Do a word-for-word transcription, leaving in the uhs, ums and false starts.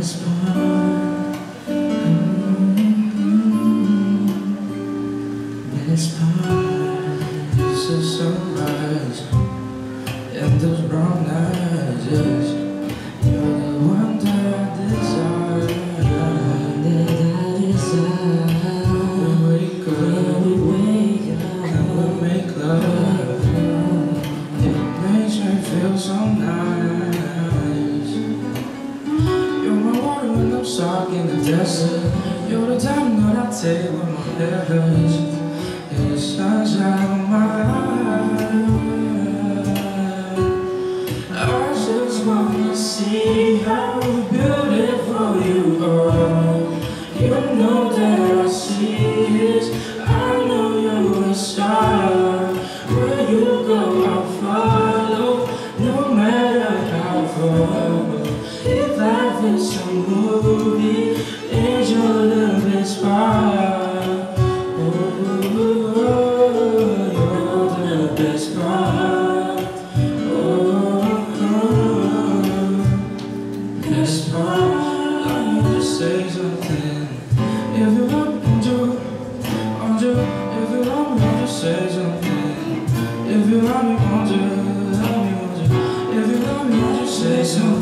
best part, mm-hmm. Best part is the sunrise and those brown eyes. Yes, you're the one that I desire, that I desire. We wake up, we wake up, and we make love. It makes me feel so nice. Stuck in the desert, you're the time that I take when my head hurts. You're the sunshine of my life. I just wanna see how beautiful you are. You know that I see it. I know you're a star. Where you go, I'll follow, no matter how far. If life is a movie, it's your little best part. Oh, you're the best part. Oh, best part. I need to say something. If you want me to, want to. If you want me to say something. If you want me, want to, want me, want to. If you want me to say something.